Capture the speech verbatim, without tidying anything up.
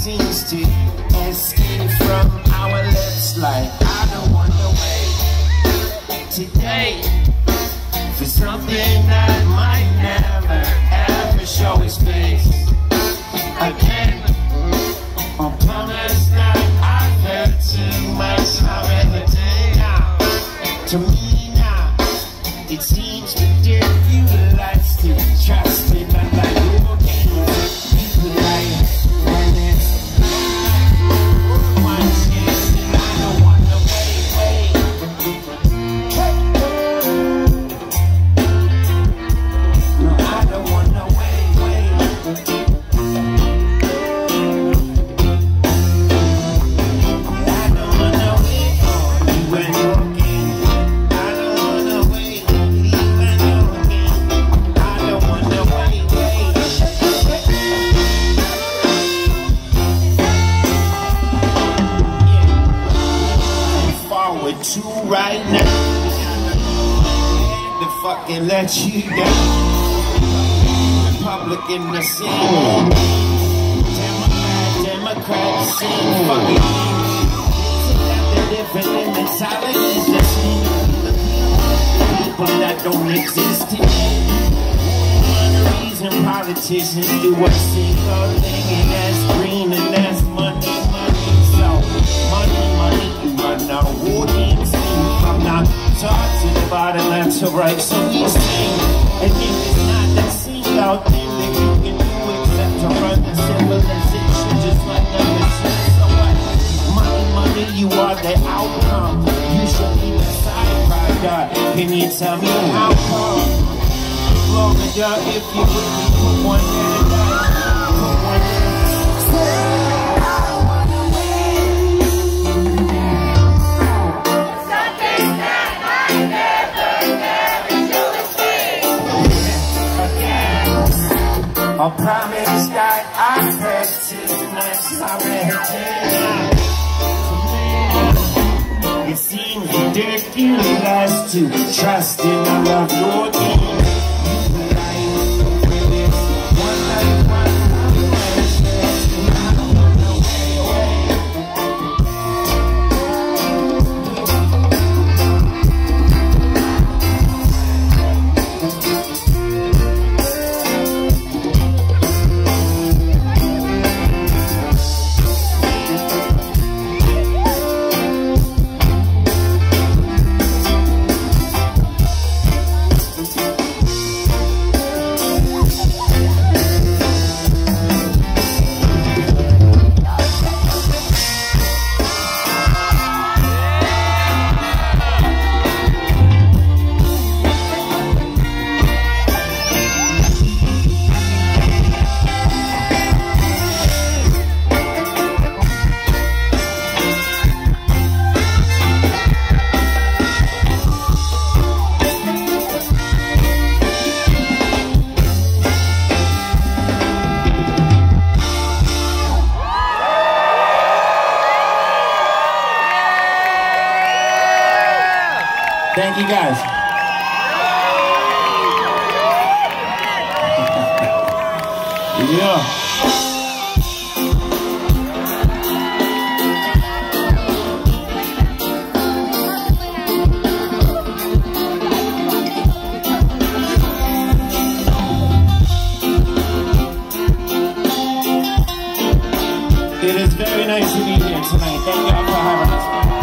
seems to escape from our lips like I don't wanna wait today for something that might never ever show its face again. On promise that I've heard too much already now. To me now, it seems ridiculous to trust it, but like your games, people like when it's one chance and I don't wanna wait, wait. No, I don't wanna wait, wait. To right now, to fucking let you down. Republican the same, Democrat, Democrat the same. Fucking the different in mentalities the same. People that don't exist today. One reason politicians do a single thing, and that's green and that's money, money. So money, money, you run out of audience. From not top to the bottom, left to right, so we sing. And if it's not that single thing that you can do except to run the civilization just like the machine. So what? Money, money, you are the outcome. You should be the side product. Can you tell me how come? Florida, if you really put one at a time, put one at a time. I promise that I've heard too much already. It seems ridiculous to trust in the love your game. Thank you guys. Yeah. It is very nice to be here tonight. Thank y'all for having us.